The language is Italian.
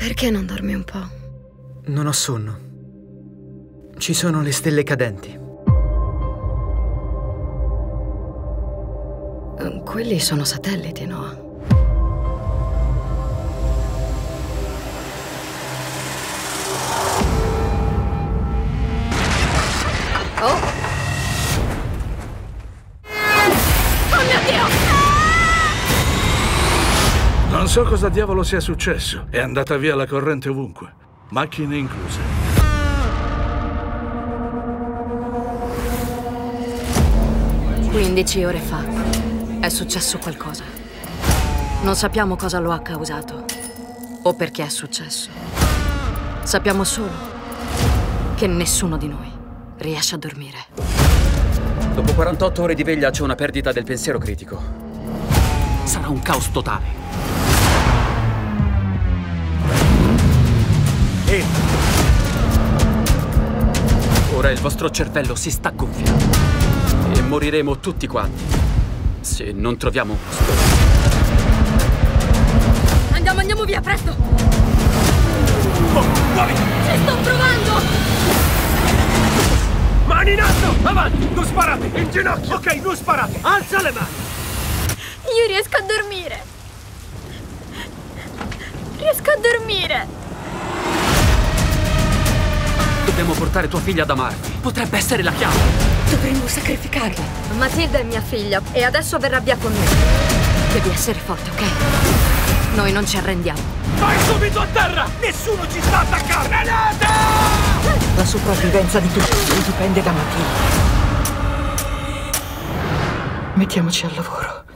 Perché non dormi un po'? Non ho sonno. Ci sono le stelle cadenti. Quelli sono satelliti, Noah. Oh! Oh mio Dio! Non so cosa diavolo sia successo. È andata via la corrente ovunque. Macchine incluse. 15 ore fa è successo qualcosa. Non sappiamo cosa lo ha causato o perché è successo. Sappiamo solo che nessuno di noi riesce a dormire. Dopo 48 ore di veglia c'è una perdita del pensiero critico. Sarà un caos totale. Ora il vostro cervello si sta gonfiando e moriremo tutti quanti se non troviamo un posto. Andiamo via, presto! Oh, muovi! Ci sto provando! Mani in alto! Avanti! Non sparate! In ginocchio! Ok, non sparate! Alza le mani! Io riesco a dormire! Riesco a dormire! Dobbiamo portare tua figlia da Marty. Potrebbe essere la chiave. Dovremmo sacrificarla. Matilda è mia figlia e adesso verrà via con me. Devi essere forte, ok? Noi non ci arrendiamo. Vai subito a terra! Nessuno ci sta attaccando! Granata! La sopravvivenza di tutti dipende da Matilda. Mettiamoci al lavoro.